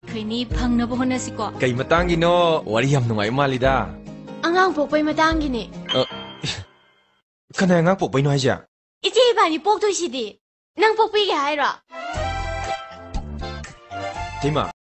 เคยนี่พังนะบ่ฮอนนะสิก็ไก่มาตั้งกินโนวาริยามหนุ่มไอ้มาลิดาอังอังปกไปมาตั้งกินนี่คะแนนงักปกไปน้อยจ้ะอีเจ๊บ้านนี่ปกด้วยสิดินางปกปีแกให้หรอที่มา